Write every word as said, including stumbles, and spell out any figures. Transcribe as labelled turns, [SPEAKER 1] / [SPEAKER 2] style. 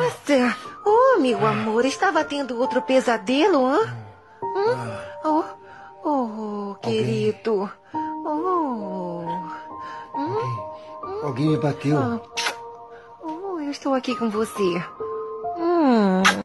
[SPEAKER 1] Nossa! Oh, meu amor, estava tendo outro pesadelo, hã? Hum? Oh, oh, querido. Oh.
[SPEAKER 2] Alguém, alguém me bateu.
[SPEAKER 1] Ah. Oh, eu estou aqui com você. Hum.